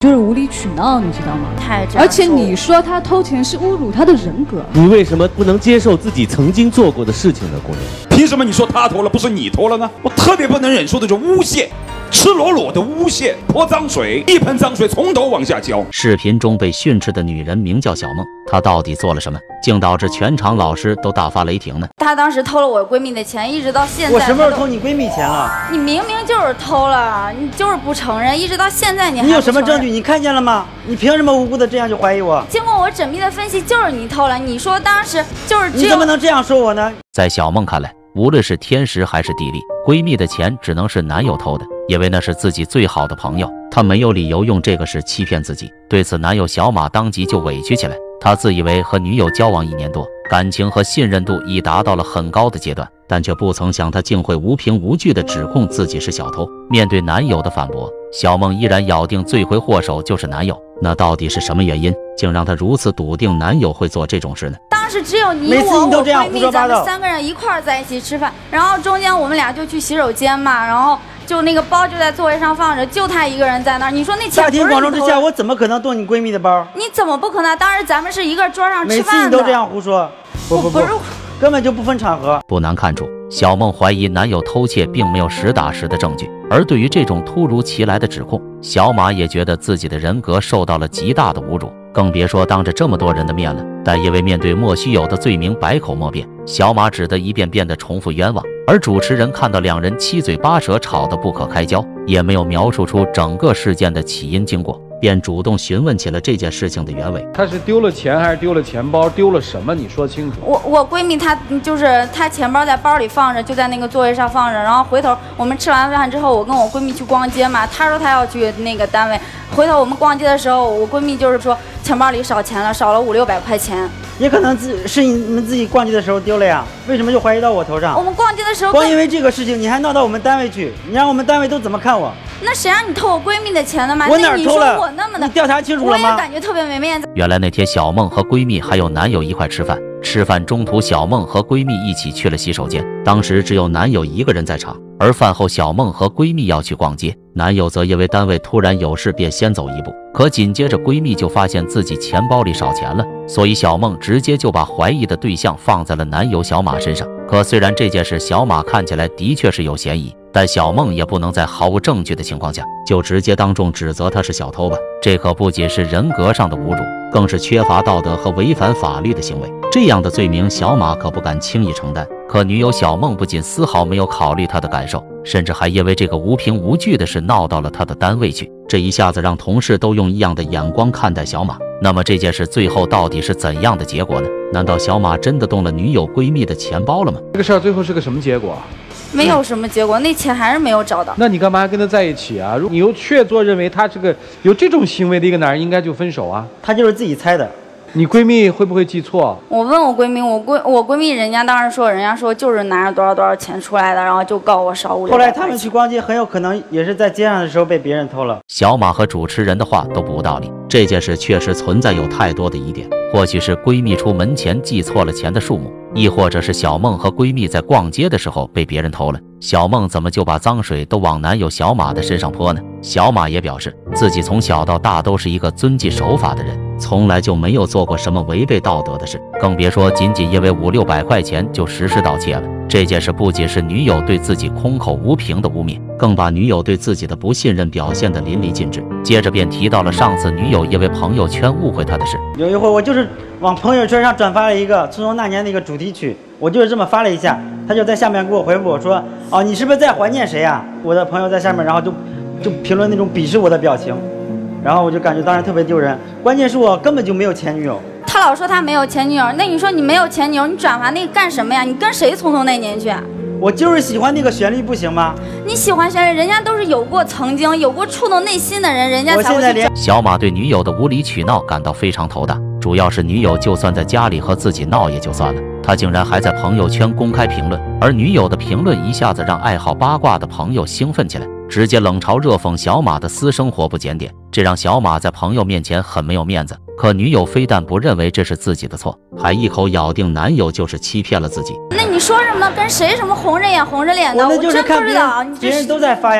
就是无理取闹，你知道吗？ 太而且你说他偷钱是侮辱他的人格， 你为什么不能接受自己曾经做过的事情呢？姑娘， 凭什么你说他偷了，不是你偷了呢？我特别不能忍受这种诬陷。 赤裸裸的诬陷，泼脏水，一盆脏水从头往下浇。 视频中被训斥的女人名叫小梦，她到底做了什么，竟导致全场老师都大发雷霆呢？ 她当时偷了我闺蜜的钱，一直到现在。 我什么时候偷你闺蜜钱了？ 你明明就是偷了，你就是不承认，一直到现在你还不承认。 你有什么证据？你看见了吗？你凭什么无辜的这样就怀疑我？ 经过我缜密的分析，就是你偷了。你说当时就是你怎么能这样说我呢？ 在小梦看来，无论是天时还是地利，闺蜜的钱只能是男友偷的。 因为那是自己最好的朋友，她没有理由用这个事欺骗自己。对此，男友小马当即就委屈起来。他自以为和女友交往1年多，感情和信任度已达到了很高的阶段，但却不曾想他竟会无凭无据地指控自己是小偷。面对男友的反驳，小梦依然咬定罪魁祸首就是男友。那到底是什么原因，竟让她如此笃定男友会做这种事呢？ 当时只有你每次你都这样闺蜜，咱们3个人一块儿在一起吃饭，然后中间我们俩就去洗手间嘛，然后。 就那个包就在座位上放着，就他一个人在那儿。你说那钱大庭广众之下，我怎么可能动你闺蜜的包？ 你怎么不可能？当时咱们是一个桌上吃饭的。 每次你都这样胡说，不，根本就不分场合。 不难看出，小梦怀疑男友偷窃并没有实打实的证据。而对于这种突如其来的指控，小马也觉得自己的人格受到了极大的侮辱，更别说当着这么多人的面了。但因为面对莫须有的罪名百口莫辩，小马只得一遍遍地重复冤枉。 而主持人看到两人七嘴八舌，吵得不可开交，也没有描述出整个事件的起因经过，便主动询问起了这件事情的原委。 他是丢了钱还是丢了钱包？丢了什么？你说清楚。 我闺蜜她就是她钱包在包里放着，就在那个座位上放着。然后回头我们吃完饭之后，我跟我闺蜜去逛街嘛，她说她要去那个单位。回头我们逛街的时候，我闺蜜就是说钱包里少钱了，少了500-600块钱。 也可能是你们自己逛街的时候丢了呀？为什么就怀疑到我头上？ 我们逛街的时候， 光因为这个事情，你还闹到我们单位去，你让我们单位都怎么看我？ 那谁让你偷我闺蜜的钱的嘛？ 我哪儿偷了？ 我那么的， 你调查清楚了吗？ 我也感觉特别没面子。 原来那天小梦和闺蜜还有男友一块吃饭，吃饭中途小梦和闺蜜一起去了洗手间，当时只有男友一个人在场。而饭后小梦和闺蜜要去逛街，男友则因为单位突然有事便先走一步。 可紧接着，闺蜜就发现自己钱包里少钱了，所以小梦直接就把怀疑的对象放在了男友小马身上。可虽然这件事小马看起来的确是有嫌疑，但小梦也不能在毫无证据的情况下就直接当众指责他是小偷吧？这可不仅是人格上的侮辱，更是缺乏道德和违反法律的行为。这样的罪名，小马可不敢轻易承担。可女友小梦不仅丝毫没有考虑他的感受，甚至还因为这个无凭无据的事闹到了他的单位去。 这一下子让同事都用异样的眼光看待小马。那么这件事最后到底是怎样的结果呢？难道小马真的动了女友闺蜜的钱包了吗？ 这个事儿最后是个什么结果？ 没有什么结果，那钱还是没有找到。 那你干嘛还跟他在一起啊？你又确凿认为他是个有这种行为的一个男人，应该就分手啊？ 他就是自己猜的。 你闺蜜会不会记错？ 我问我闺蜜，我闺蜜人家当时说，人家说就是拿着多少钱出来的，然后就告我少500。 后来他们去逛街，很有可能也是在街上的时候被别人偷了。 小马和主持人的话都不无道理，这件事确实存在有太多的疑点。或许是闺蜜出门前记错了钱的数目，亦或者是小梦和闺蜜在逛街的时候被别人偷了。小梦怎么就把脏水都往男友小马的身上泼呢？小马也表示自己从小到大都是一个遵纪守法的人。 从来就没有做过什么违背道德的事，更别说仅仅因为500-600块钱就实施盗窃了。这件事不仅是女友对自己空口无凭的污蔑，更把女友对自己的不信任表现得淋漓尽致。接着便提到了上次女友因为朋友圈误会他的事。 有一回我就是往朋友圈上转发了一个《匆匆那年》的一个主题曲，我就是这么发了一下，他就在下面给我回复我说：“哦，你是不是在怀念谁呀？”我的朋友在下面，然后就评论那种鄙视我的表情。 然后我就感觉当时特别丢人，关键是我根本就没有前女友。 他老说他没有前女友，那你说你没有前女友，你转发那个干什么呀？你跟谁匆匆那年去？ 我就是喜欢那个旋律，不行吗？ 你喜欢旋律，人家都是有过曾经、有过触动内心的人，人家才会去。 小马对女友的无理取闹感到非常头大，主要是女友就算在家里和自己闹也就算了，他竟然还在朋友圈公开评论，而女友的评论一下子让爱好八卦的朋友兴奋起来。 直接冷嘲热讽小马的私生活不检点，这让小马在朋友面前很没有面子。可女友非但不认为这是自己的错，还一口咬定男友就是欺骗了自己。 那你说什么？跟谁什么红着眼红着脸的？ 我那就是看别人都在发呀。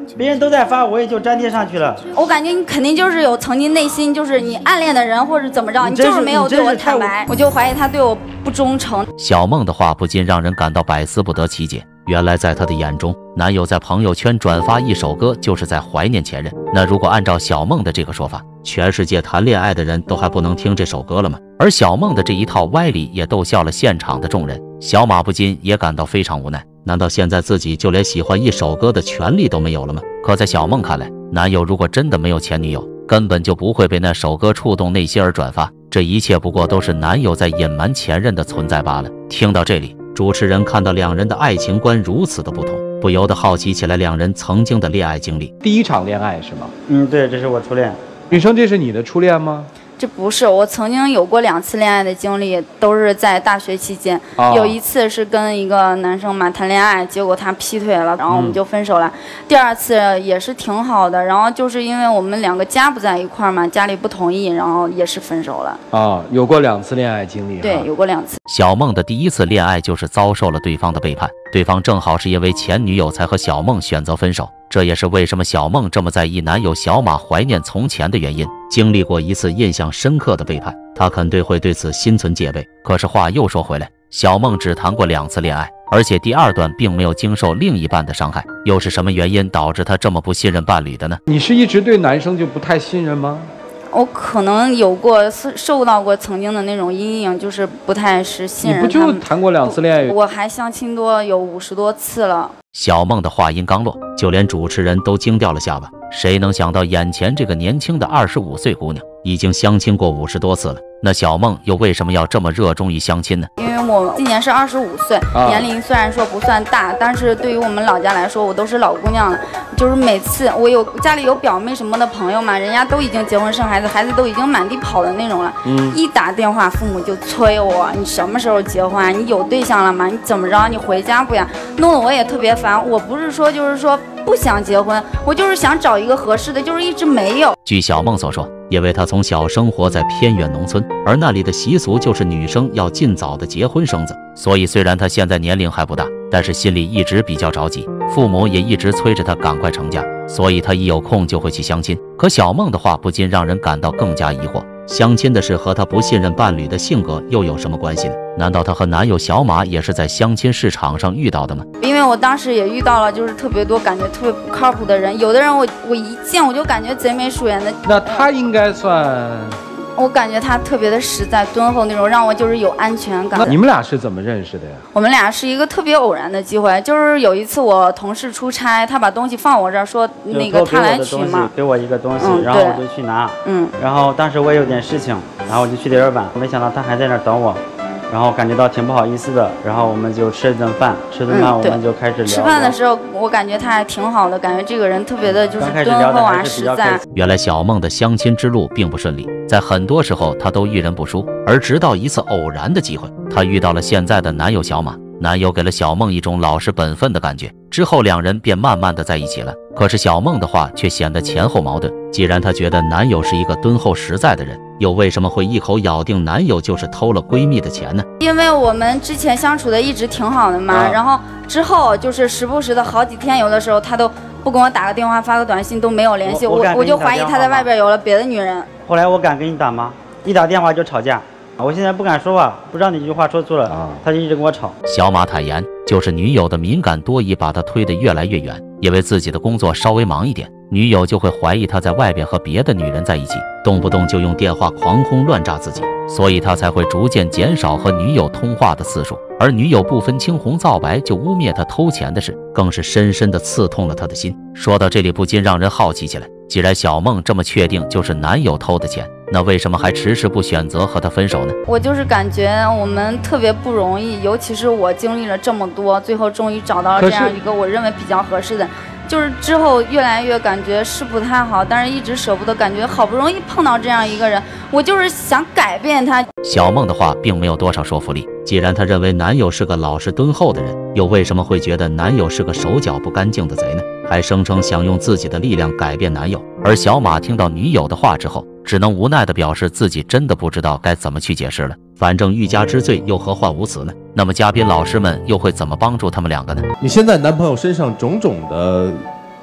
别人都在发，我也就粘贴上去了。 我感觉你肯定就是有曾经内心就是你暗恋的人或者怎么着，你就是没有对我坦白，我就怀疑他对我不忠诚。 小梦的话不禁让人感到百思不得其解。原来在她的眼中，男友在朋友圈转发一首歌就是在怀念前任。那如果按照小梦的这个说法，全世界谈恋爱的人都还不能听这首歌了吗？而小梦的这一套歪理也逗笑了现场的众人。小马不禁也感到非常无奈，难道现在自己就连喜欢一首歌的权利都没有了吗？可在小梦看来，男友如果真的没有前女友，根本就不会被那首歌触动内心而转发，这一切不过都是男友在隐瞒前任的存在罢了。听到这里，主持人看到两人的爱情观如此的不同，不由得好奇起来两人曾经的恋爱经历。 第一场恋爱是吗？ 对，这是我初恋。 女生，这是你的初恋吗？ 这不是，我曾经有过2次恋爱的经历，都是在大学期间。有一次是跟一个男生嘛谈恋爱，结果他劈腿了，然后我们就分手了。第2次也是挺好的，然后就是因为我们2个家不在一块儿嘛，家里不同意，然后也是分手了。 有过2次恋爱经历。 对，有过2次。 小梦的第1次恋爱就是遭受了对方的背叛，对方正好是因为前女友才和小梦选择分手，这也是为什么小梦这么在意男友小马怀念从前的原因。经历过一次印象深刻的背叛，她肯定会对此心存戒备。可是话又说回来，小梦只谈过2次恋爱，而且第2段并没有经受另一半的伤害，又是什么原因导致她这么不信任伴侣的呢？ 你是一直对男生就不太信任吗？ 我可能有过受到过曾经的那种阴影，就是不太是信任他们。 你不就谈过2次恋爱？ 我还相亲多有50多次了。 小梦的话音刚落，就连主持人都惊掉了下巴。谁能想到眼前这个年轻的25岁姑娘已经相亲过50多次了？那小梦又为什么要这么热衷于相亲呢？ 因为我今年是25岁，年龄虽然说不算大，但是对于我们老家来说，我都是老姑娘了。就是每次我家里有表妹什么的朋友嘛，人家都已经结婚生孩子，孩子都已经满地跑的那种了。一打电话，父母就催我，你什么时候结婚啊？你有对象了吗？你怎么着？你回家不呀？弄得我也特别烦。我不是说就是说不想结婚，我就是想找一个合适的，就是一直没有。 据小梦所说，因为她从小生活在偏远农村，而那里的习俗就是女生要尽早的结婚生子，所以虽然她现在年龄还不大，但是心里一直比较着急，父母也一直催着她赶快成家，所以她一有空就会去相亲。可小梦的话不禁让人感到更加疑惑，相亲的事和她不信任伴侣的性格又有什么关系呢？难道她和男友小马也是在相亲市场上遇到的吗？ 因为我当时也遇到了就是特别多感觉特别不靠谱的人，有的人我一见我就感觉贼眉鼠眼的。 那他应该算， 我感觉他特别的实在敦厚那种，让我就是有安全感。 那你们俩是怎么认识的呀？ 我们俩是一个特别偶然的机会，就是有一次我同事出差，他把东西放我这儿，说那个他来取嘛， 给我一个东西，然后我就去拿，然后当时我也有点事情，然后我就去点晚，没想到他还在那儿等我。然后感觉到挺不好意思的，然后我们就吃了顿饭，我们就开始聊。 吃饭的时候，我感觉他还挺好的，感觉这个人特别的就是敦厚啊，实在。 原来小梦的相亲之路并不顺利，在很多时候她都遇人不淑，而直到一次偶然的机会，她遇到了现在的男友小马。男友给了小梦一种老实本分的感觉，之后两人便慢慢的在一起了。可是小梦的话却显得前后矛盾，既然她觉得男友是一个敦厚实在的人，又为什么会一口咬定男友就是偷了闺蜜的钱呢？ 因为我们之前相处的一直挺好的嘛，然后之后就是时不时的好几天，有的时候他都不跟我打个电话发个短信都没有联系，我就怀疑他在外边有了别的女人。 后来我敢给你打吗？一打电话就吵架。我现在不敢说话，不知道哪句话说错了，他就一直跟我吵。 小马坦言，就是女友的敏感多疑把他推得越来越远，因为自己的工作稍微忙一点，女友就会怀疑他在外边和别的女人在一起，动不动就用电话狂轰乱炸自己，所以他才会逐渐减少和女友通话的次数。而女友不分青红皂白就污蔑他偷钱的事，更是深深地刺痛了他的心。说到这里，不禁让人好奇起来，既然小梦这么确定就是男友偷的钱，那为什么还迟迟不选择和他分手呢？ 我就是感觉我们特别不容易，尤其是我经历了这么多，最后终于找到了这样一个我认为比较合适的，就是之后越来越感觉是不太好，但是一直舍不得，感觉好不容易碰到这样一个人，我就是想改变他。 小梦的话并没有多少说服力，既然她认为男友是个老实敦厚的人，又为什么会觉得男友是个手脚不干净的贼呢？还声称想用自己的力量改变男友。而小马听到女友的话之后，只能无奈地表示自己真的不知道该怎么去解释了，反正欲加之罪又何患无辞呢？那么嘉宾老师们又会怎么帮助他们两个呢？ 你现在男朋友身上种种的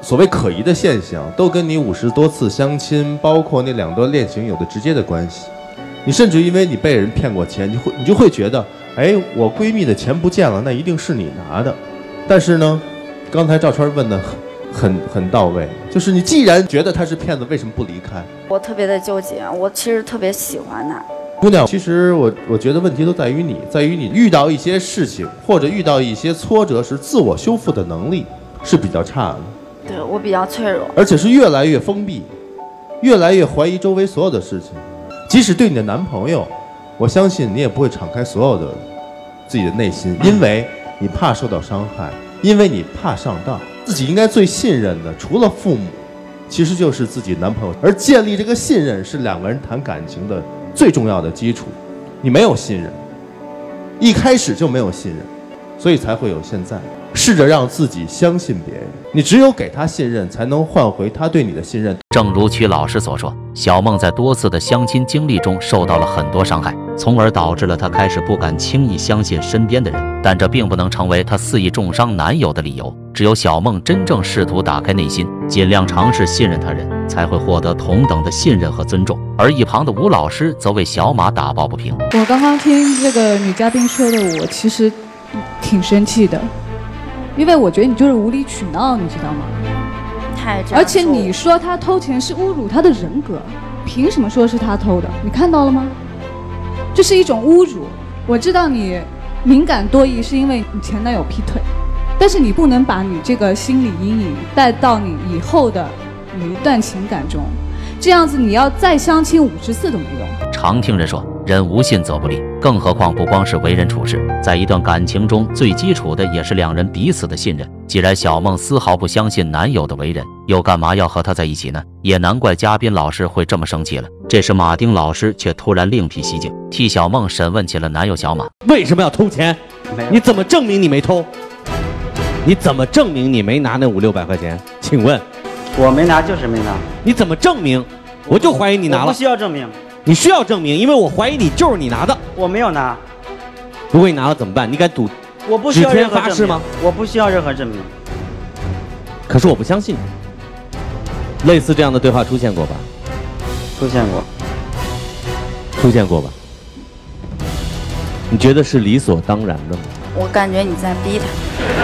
所谓可疑的现象，都跟你50多次相亲，包括那2段恋情有着直接的关系。你甚至因为你被人骗过钱，你就会觉得，哎，我闺蜜的钱不见了，那一定是你拿的。但是呢，刚才赵川问的很到位，就是你既然觉得他是骗子，为什么不离开？ 我特别的纠结，我其实特别喜欢他。 姑娘，其实我觉得问题都在于你遇到一些事情或者遇到一些挫折时，自我修复的能力是比较差的。 对，我比较脆弱， 而且是越来越封闭，越来越怀疑周围所有的事情。即使对你的男朋友，我相信你也不会敞开所有的自己的内心，因为你怕受到伤害，因为你怕上当。自己应该最信任的，除了父母，其实就是自己男朋友。而建立这个信任是2个人谈感情的最重要的基础。你没有信任，一开始就没有信任，所以才会有现在。试着让自己相信别人，你只有给他信任，才能换回他对你的信任。 正如曲老师所说，小梦在多次的相亲经历中受到了很多伤害，从而导致了她开始不敢轻易相信身边的人。但这并不能成为她肆意重伤男友的理由。只有小梦真正试图打开内心，尽量尝试信任他人，才会获得同等的信任和尊重。而一旁的吴老师则为小马打抱不平。 我刚刚听这个女嘉宾说的，我其实挺生气的，因为我觉得你就是无理取闹，你知道吗？而且你说他偷钱是侮辱他的人格，凭什么说是他偷的？你看到了吗？这是一种侮辱。我知道你敏感多疑是因为你前男友劈腿，但是你不能把你这个心理阴影带到你以后的每一段情感中，这样子你要再相亲50次都没用。 常听人说，人无信则不立，更何况不光是为人处事，在一段感情中最基础的也是2人彼此的信任。既然小梦丝毫不相信男友的为人，又干嘛要和他在一起呢？也难怪嘉宾老师会这么生气了。这时马丁老师却突然另辟蹊径，替小梦审问起了男友小马。 为什么要偷钱？你怎么证明你没偷？你怎么证明你没拿那500-600块钱？请问， 我没拿就是没拿。 你怎么证明？我就怀疑你拿了。 我不需要证明。 你需要证明，因为我怀疑你就是你拿的。 我没有拿。 如果你拿了怎么办？你敢赌？ 我不需要任何发誓吗？ 我不需要任何证明。 可是我不相信你。类似这样的对话出现过吧？ 出现过。 出现过吧？你觉得是理所当然的吗？ 我感觉你在逼他。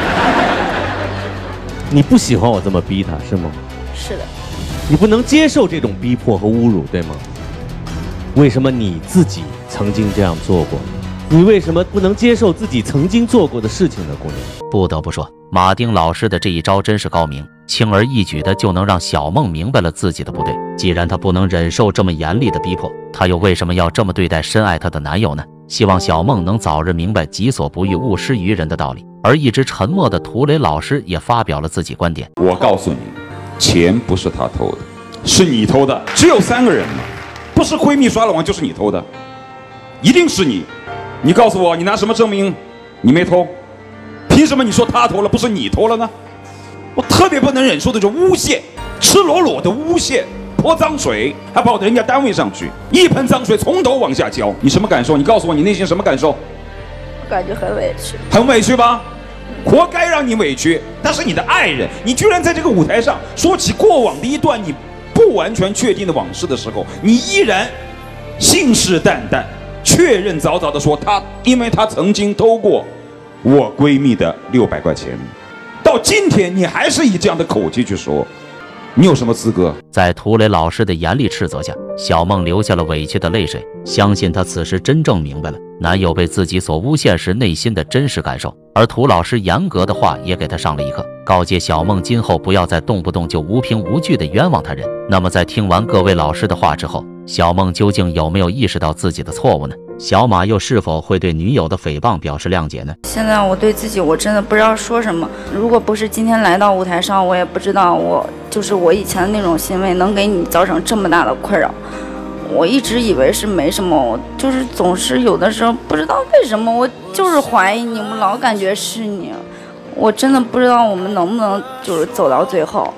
你不喜欢我这么逼他是吗？ 是的。 你不能接受这种逼迫和侮辱，对吗？为什么你自己曾经这样做过？你为什么不能接受自己曾经做过的事情呢，姑娘？ 不得不说，马丁老师的这一招真是高明，轻而易举的就能让小梦明白了自己的不对。既然她不能忍受这么严厉的逼迫，她又为什么要这么对待深爱她的男友呢？希望小梦能早日明白己所不欲，勿施于人的道理。而一直沉默的涂磊老师也发表了自己观点。 我告诉你，钱不是他偷的，是你偷的。只有3个人嘛，不是闺蜜刷了网就是你偷的，一定是你。你告诉我，你拿什么证明你没偷？凭什么你说他偷了，不是你偷了呢？我特别不能忍受的这种诬陷，赤裸裸的诬陷，泼脏水，还跑到人家单位上去，一盆脏水从头往下浇。你什么感受？你告诉我，你内心什么感受？ 我感觉很委屈。很委屈吧？活该让你委屈。他是你的爱人，你居然在这个舞台上说起过往的一段你不完全确定的往事的时候，你依然信誓旦旦，确认早早的说因为他曾经偷过我闺蜜的600块钱，到今天你还是以这样的口气去说，你有什么资格？ 在涂磊老师的严厉斥责下，小梦流下了委屈的泪水。相信她此时真正明白了男友被自己所诬陷时内心的真实感受。而涂老师严格的话也给她上了一课，告诫小梦今后不要再动不动就无凭无据的冤枉他人。那么在听完各位老师的话之后，小梦究竟有没有意识到自己的错误呢？小马又是否会对女友的诽谤表示谅解呢？ 现在我对自己，我真的不知道说什么。如果不是今天来到舞台上，我也不知道我以前的那种行为能给你造成这么大的困扰。我一直以为是没什么，我就是总是有的时候不知道为什么，我就是怀疑你，我老感觉是你。我真的不知道我们能不能就是走到最后。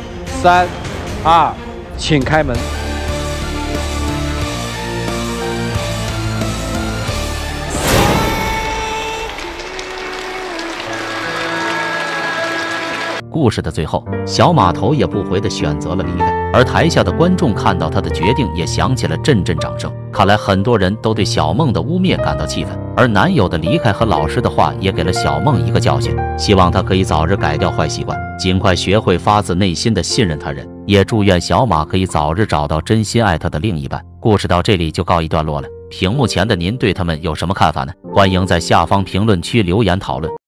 4、3、2，请开门。 故事的最后，小马头也不回的选择了离开，而台下的观众看到他的决定，也响起了阵阵掌声。看来很多人都对小梦的污蔑感到气愤，而男友的离开和老师的话也给了小梦一个教训，希望她可以早日改掉坏习惯，尽快学会发自内心的信任他人，也祝愿小马可以早日找到真心爱他的另一半。故事到这里就告一段落了，屏幕前的您对他们有什么看法呢？欢迎在下方评论区留言讨论。